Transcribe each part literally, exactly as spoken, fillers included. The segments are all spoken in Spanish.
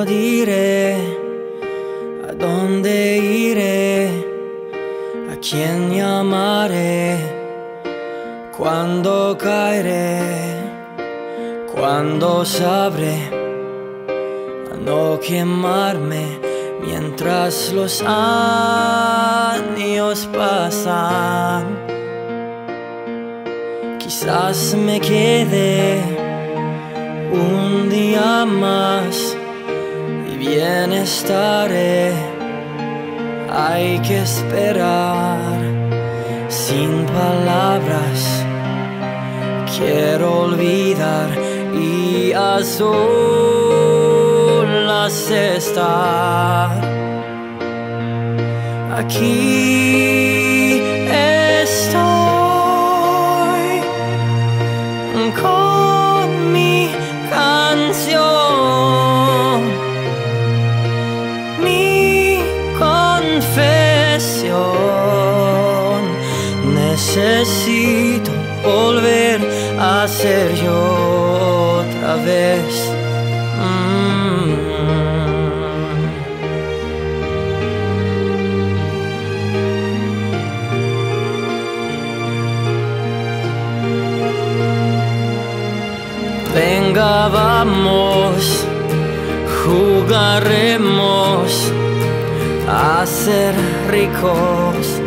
diré? ¿A dónde iré? ¿A quién llamaré? ¿Cuándo caeré? ¿Cuándo sabré a no quemarme mientras los años pasan? Quizás me quede un día más y bien estaré. Hay que esperar sin palabras. Quiero olvidar y a solas estar. Aquí estoy con mi canción, mi confesión. Necesito volver a ser yo otra vez. Mm. Venga, vamos, jugaremos a ser ricos,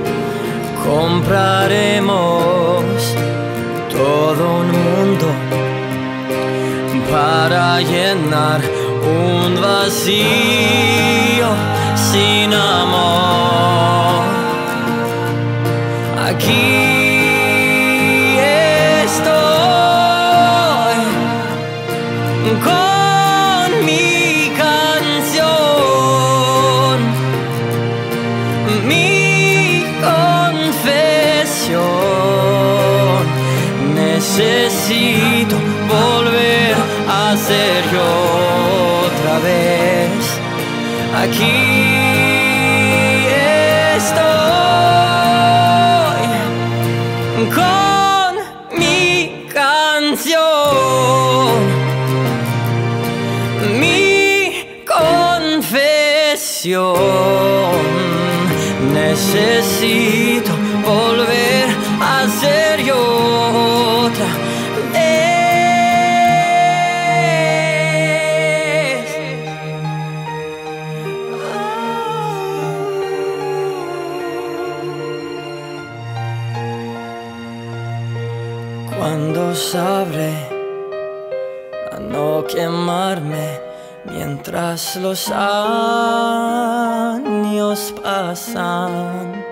compraremos todo un mundo para llenar un vacío sin amor. Aquí estoy con mi canción, mi confesión. Necesito volver a ser yo otra vez. Aquí estoy con mi canción, mi confesión. Necesito volver a ser yo otra vez. Cuando sabré a no quemarme mientras los años pasan.